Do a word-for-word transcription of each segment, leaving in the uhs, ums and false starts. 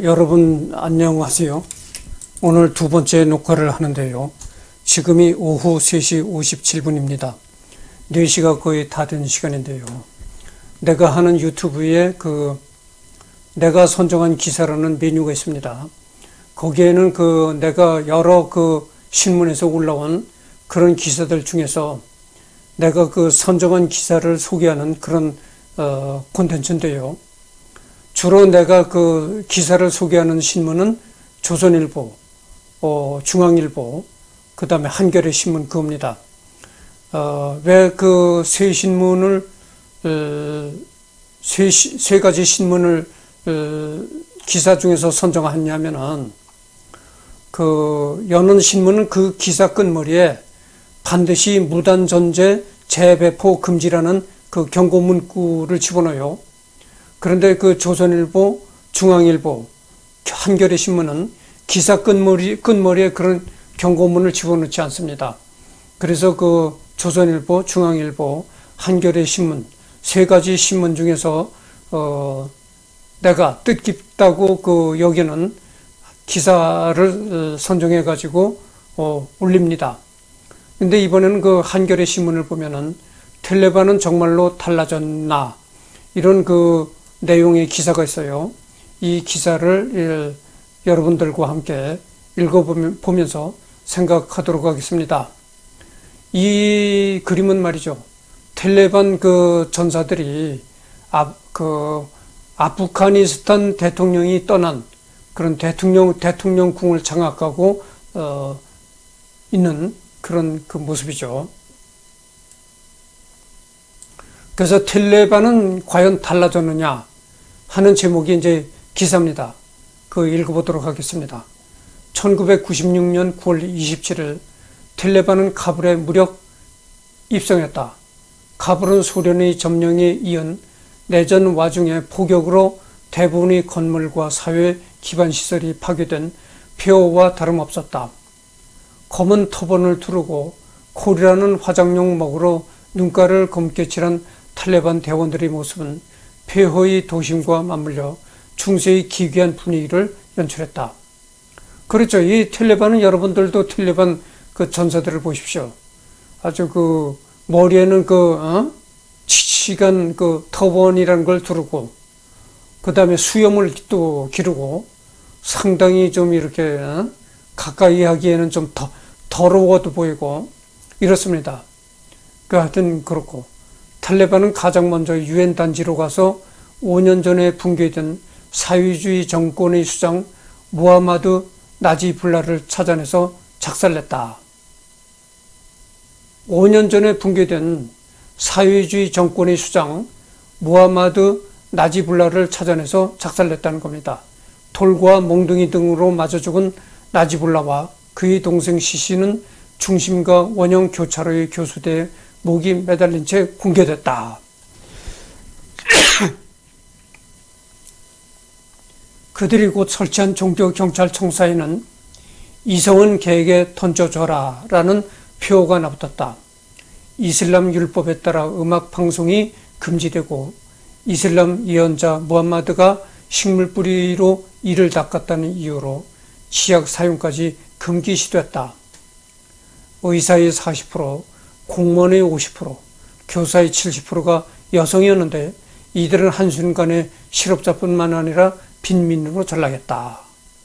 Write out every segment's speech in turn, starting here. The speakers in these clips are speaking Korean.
여러분 안녕하세요. 오늘 두 번째 녹화를 하는데요. 지금이 오후 세 시 오십칠 분입니다. 네 시가 거의 다 된 시간인데요. 내가 하는 유튜브에 그 내가 선정한 기사라는 메뉴가 있습니다. 거기에는 그 내가 여러 그 신문에서 올라온 그런 기사들 중에서 내가 그 선정한 기사를 소개하는 그런 어, 콘텐츠인데요. 주로 내가 그 기사를 소개하는 신문은 조선일보, 어, 중앙일보, 그 다음에 한겨레 신문 그겁니다. 어, 왜 그 세 신문을, 어, 세, 세 가지 신문을 어, 기사 중에서 선정했냐면은 그 여는 신문은 그 기사 끝머리에 반드시 무단 전제 재배포 금지라는 그 경고 문구를 집어넣어요. 그런데 그 조선일보, 중앙일보, 한겨레 신문은 기사 끝머리, 끝머리에 그런 경고문을 집어넣지 않습니다. 그래서 그 조선일보, 중앙일보, 한겨레 신문 세 가지 신문 중에서 어 내가 뜻깊다고 그 여기는 기사를 선정해 가지고 어 올립니다. 근데 이번에는 그 한겨레 신문을 보면은 텔레반은 정말로 달라졌나 이런 그 내용의 기사가 있어요. 이 기사를 여러분들과 함께 읽어보면서 생각하도록 하겠습니다. 이 그림은 말이죠. 텔레반 그 전사들이 아, 그 아프가니스탄 대통령이 떠난 그런 대통령, 대통령궁을 장악하고 어, 있는 그런 그 모습이죠. 그래서 텔레반은 과연 달라졌느냐 하는 제목이 이제 기사입니다. 그 읽어보도록 하겠습니다. 천구백구십육 년 구월 이십칠일 텔레반은 카불에 무력 입성했다. 카불은 소련의 점령에 이은 내전 와중에 포격으로 대부분의 건물과 사회 기반 시설이 파괴된 폐허와 다름없었다. 검은 터번을 두르고 콜이라는 화장용 먹으로 눈가를 검게 칠한 탈레반 대원들의 모습은 폐허의 도심과 맞물려 중세의 기괴한 분위기를 연출했다. 그렇죠. 이 텔레반은 여러분들도 텔레반 그 전사들을 보십시오. 아주 그 머리에는 그 어? 치치간 그 터번이라는 걸 두르고 그 다음에 수염을 또 기르고 상당히 좀 이렇게 어? 가까이 하기에는 좀 더, 더러워도 보이고 이렇습니다. 그 하여튼 그렇고 탈레반은 가장 먼저 유엔 단지로 가서 오 년 전에 붕괴된 사회주의 정권의 수장 무하마드 나지불라를 찾아내서 작살냈다. 오 년 전에 붕괴된 사회주의 정권의 수장 무하마드 나지불라를 찾아내서 작살냈다는 겁니다. 돌과 몽둥이 등으로 맞아 죽은 나지불라와 그의 동생 시시는 중심과 원형 교차로의 교수대에 목이 매달린 채 공개됐다. 그들이 곧 설치한 종교경찰청사에는 이성은 개에게 던져줘라 라는 표어가 나붙었다. 이슬람 율법에 따라 음악 방송이 금지되고 이슬람 예언자 무함마드가 식물뿌리로 이를 닦았다는 이유로 치약 사용까지 금기시됐다. 의사의 사십 퍼센트, 공무원의 오십 퍼센트, 교사의 칠십 퍼센트가 여성이었는데 이들은 한순간에 실업자뿐만 아니라 빈민으로 전락했다.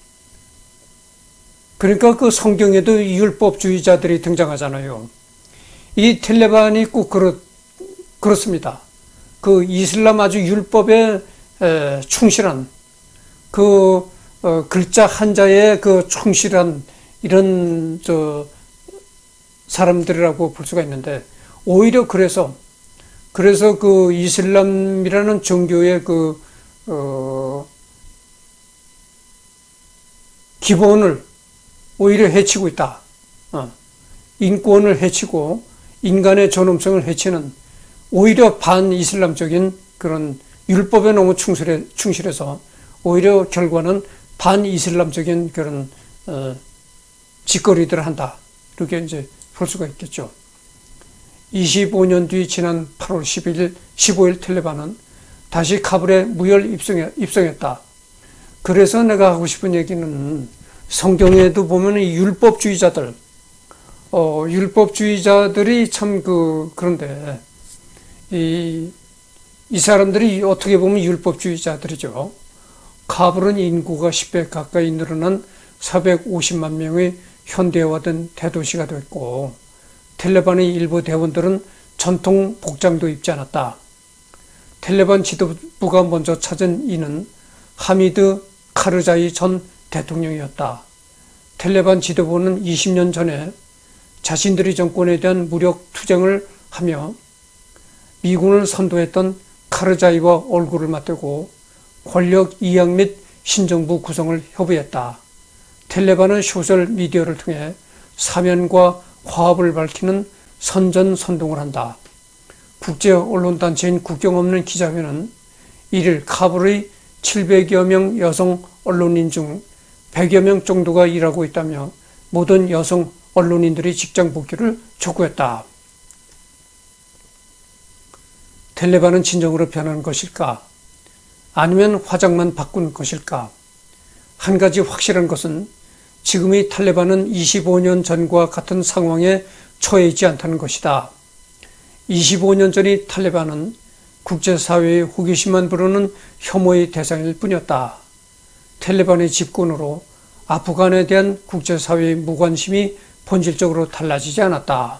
그러니까 그 성경에도 율법주의자들이 등장하잖아요. 이 텔레반이 꼭 그렇, 그렇습니다. 그 이슬람 아주 율법에 에, 충실한 그 어, 글자 한자에 그 충실한 이런 저 사람들이라고 볼 수가 있는데 오히려 그래서 그래서 그 이슬람이라는 종교의 그 어, 기본을 오히려 해치고 있다. 어. 인권을 해치고 인간의 존엄성을 해치는 오히려 반이슬람적인 그런 율법에 너무 충실해, 충실해서 오히려 결과는 반이슬람적인 그런 어, 짓거리들을 한다. 이렇게 이제 볼 수가 있겠죠. 이십오 년 뒤 지난 팔월 십일, 십오일 텔레반은 다시 카불에 무혈 입성해, 입성했다. 그래서 내가 하고 싶은 얘기는 성경에도 보면 이 율법주의자들, 어, 율법주의자들이 참 그, 그런데, 이, 이 사람들이 어떻게 보면 율법주의자들이죠. 카불은 인구가 십 배 가까이 늘어난 사백오십만 명의 현대화된 대도시가 됐고, 텔레반의 일부 대원들은 전통 복장도 입지 않았다. 텔레반 지도부가 먼저 찾은 이는 하미드 카르자이 전 대통령이었다. 텔레반 지도부는 이십 년 전에 자신들이 정권에 대한 무력 투쟁을 하며 미군을 선도했던 카르자이와 얼굴을 맞대고 권력 이양 및 신정부 구성을 협의했다. 텔레반은 소셜 미디어를 통해 사면과 화합을 밝히는 선전선동을 한다. 국제 언론단체인 국경 없는 기자회는 일 일 카불의 칠백여 명 여성 언론인 중 백여 명 정도가 일하고 있다며 모든 여성 언론인들이 직장 복귀를 촉구했다. 텔레반은 진정으로 변한 것일까? 아니면 화장만 바꾼 것일까? 한 가지 확실한 것은 지금의 탈레반은 이십오 년 전과 같은 상황에 처해 있지 않다는 것이다. 이십오 년 전의 탈레반은 국제사회의 호기심만 부르는 혐오의 대상일 뿐이었다. 텔레반의 집권으로 아프간에 대한 국제사회의 무관심이 본질적으로 달라지지 않았다.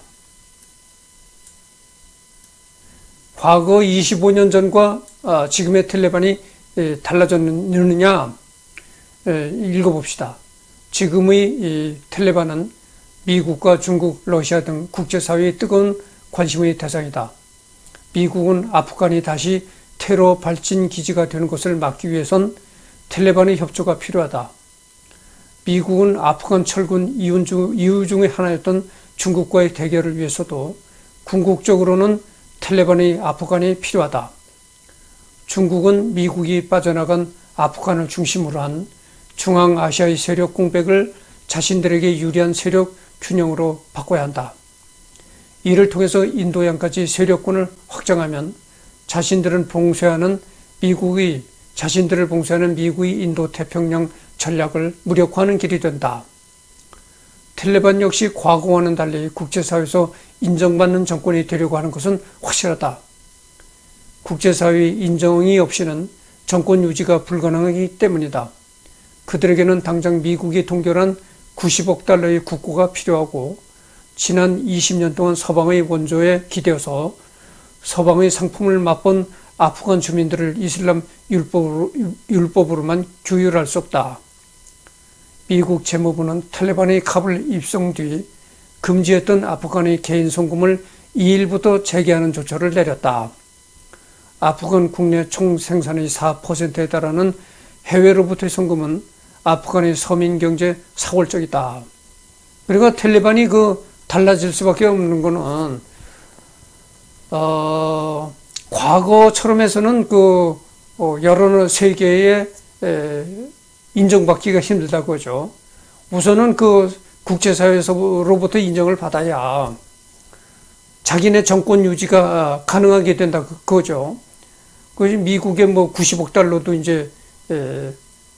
과거 이십오 년 전과 지금의 텔레반이 달라졌느냐? 읽어봅시다. 지금의 텔레반은 미국과 중국, 러시아 등 국제사회의 뜨거운 관심의 대상이다. 미국은 아프간이 다시 테러 발진 기지가 되는 것을 막기 위해선 텔레반의 협조가 필요하다. 미국은 아프간 철군 이유 중의 하나였던 중국과의 대결을 위해서도 궁극적으로는 텔레반의 아프간이 필요하다. 중국은 미국이 빠져나간 아프간을 중심으로 한 중앙아시아의 세력 공백을 자신들에게 유리한 세력 균형으로 바꿔야 한다. 이를 통해서 인도양까지 세력권을 확장하면 자신들은 봉쇄하는 미국의 자신들을 봉쇄하는 미국의 인도 태평양 전략을 무력화하는 길이 된다. 텔레반 역시 과거와는 달리 국제사회에서 인정받는 정권이 되려고 하는 것은 확실하다. 국제사회의 인정이 없이는 정권 유지가 불가능하기 때문이다. 그들에게는 당장 미국이 동결한 구십억 달러의 국고가 필요하고 지난 이십 년 동안 서방의 원조에 기대어서 서방의 상품을 맛본 아프간 주민들을 이슬람 율법으로, 율법으로만 규율할 수 없다. 미국 재무부는 텔레반의 카불 입성 뒤 금지했던 아프간의 개인 송금을 이 일부터 재개하는 조처를 내렸다. 아프간 국내 총생산의 사 퍼센트에 달하는 해외로부터의 송금은 아프간의 서민 경제 사골적이다. 그러니까 텔레반이 그 달라질 수밖에 없는 거는 어, 과거처럼 해서는 그 어, 여러 세계에 에, 인정받기가 힘들다고 하죠. 우선은 그 국제사회에서로부터 인정을 받아야 자기네 정권 유지가 가능하게 된다 그거죠. 그 미국의 뭐 구십억 달러도 이제 에,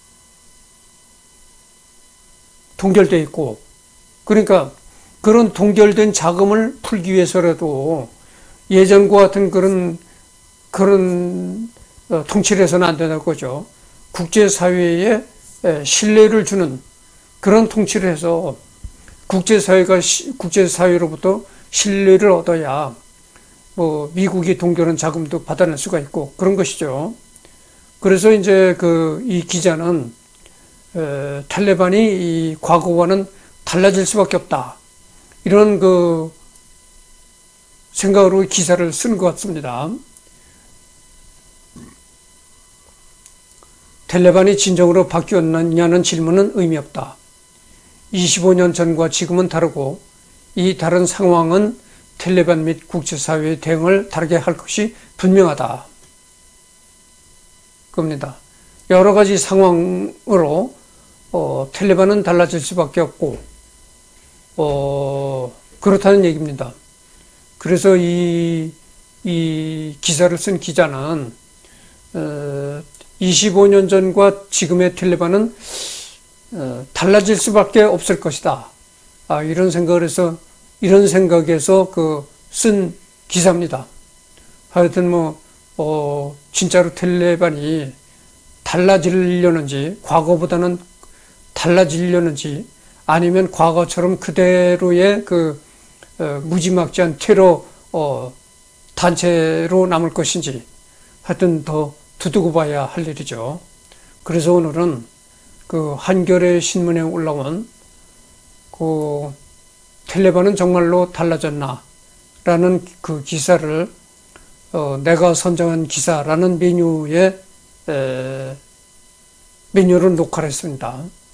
동결돼 있고, 그러니까 그런 동결된 자금을 풀기 위해서라도 예전과 같은 그런 그런 어, 통치를 해서는 안 된다는 거죠. 국제사회에 신뢰를 주는 그런 통치를 해서 국제사회가 국제사회로부터 신뢰를 얻어야 뭐 미국이 동결한 자금도 받아낼 수가 있고 그런 것이죠. 그래서 이제 그 이 기자는 에, 탈레반이 이 과거와는 달라질 수밖에 없다. 이런 그 생각으로 기사를 쓰는 것 같습니다. 텔레반이 진정으로 바뀌었느냐는 질문은 의미 없다. 이십오 년 전과 지금은 다르고 이 다른 상황은 텔레반 및 국제사회의 대응을 다르게 할 것이 분명하다. 겁니다. 여러 가지 상황으로 어, 텔레반은 달라질 수밖에 없고 어, 그렇다는 얘기입니다. 그래서 이, 이 기사를 쓴 기자는 어, 이십오 년 전과 지금의 텔레반은 어, 달라질 수밖에 없을 것이다. 아, 이런 생각을 해서, 이런 생각에서 그 쓴 기사입니다. 하여튼 뭐, 어, 진짜로 텔레반이 달라지려는지, 과거보다는 달라지려는지, 아니면 과거처럼 그대로의 그, 어, 무지막지한 테러, 어, 단체로 남을 것인지, 하여튼 더 두두고 봐야 할 일이죠. 그래서 오늘은 그 한겨레 신문에 올라온 그 텔레반은 정말로 달라졌나? 라는 그 기사를 어, 내가 선정한 기사라는 메뉴에 에, 메뉴를 녹화를 했습니다.